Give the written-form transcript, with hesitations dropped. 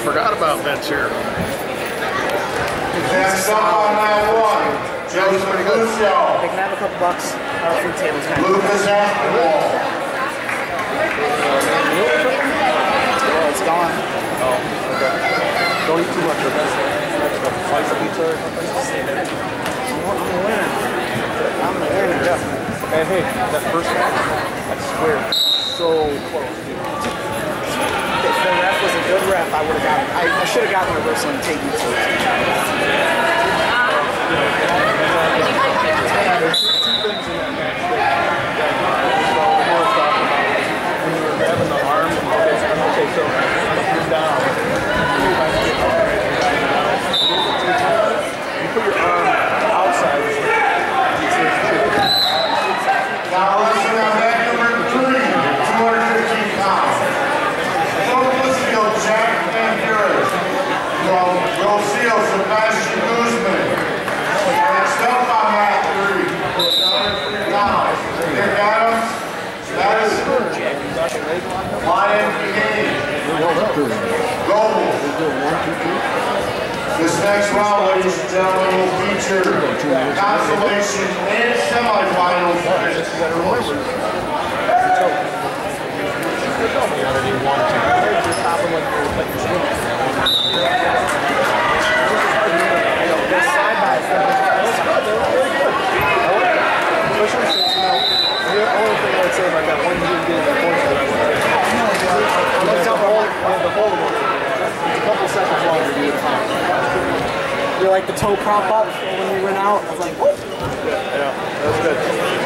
forgot about Vince here. Next up on that one, Joseph Lucio. They can have a couple bucks. Our food table's kind of Lucas Aspinwall. well, it's gone. Oh, okay. Don't eat too much of this. Slice of pizza or something. I'm a winner. I'm a winner. Yeah. And hey, that first match, I swear, so close. If the ref was a good ref, I would have gotten. I should have gotten a reversal and taken it to it. There's two things in that match that the more talking about. When you were grabbing the arm, okay, so you're down. You put your arm outside. Now listen on that number 3, 215 pounds. Lucio Jack Panteras from Rocio Sebastian Guzman. Next up on that 3, now, Nick Adams, that is Lion King. Global. This next round, ladies and gentlemen, will feature consolation and semifinals. You're like the toe prop up when we went out. I was like, what? Yeah, that's good.